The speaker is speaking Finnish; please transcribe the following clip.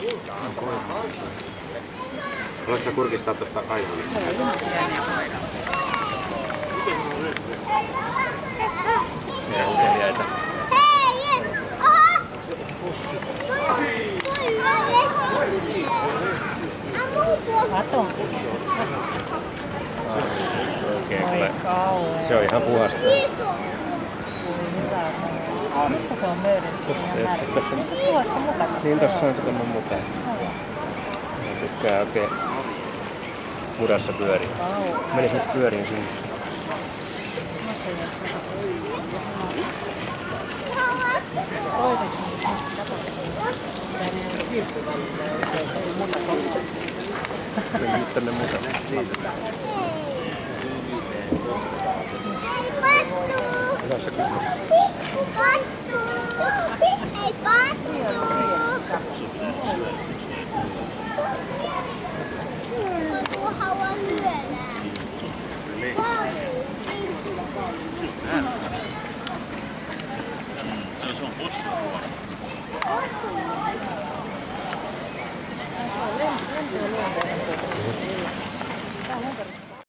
Haluatko kurkistaa tuosta aivoista? Se on ihan pieniä koiraa. Meidän uteliaita. Katon. Oikein se on ihan puhasta. Missä se on löydetty? Tuossa mukana. Niin tossa on tuonne mukaan. Mä tykkää oikein mudassa pyöriä. Menisin pyöriin sinne. Mennään nyt tänne mukaan. Hyvässä kunnossa. Ei pastu!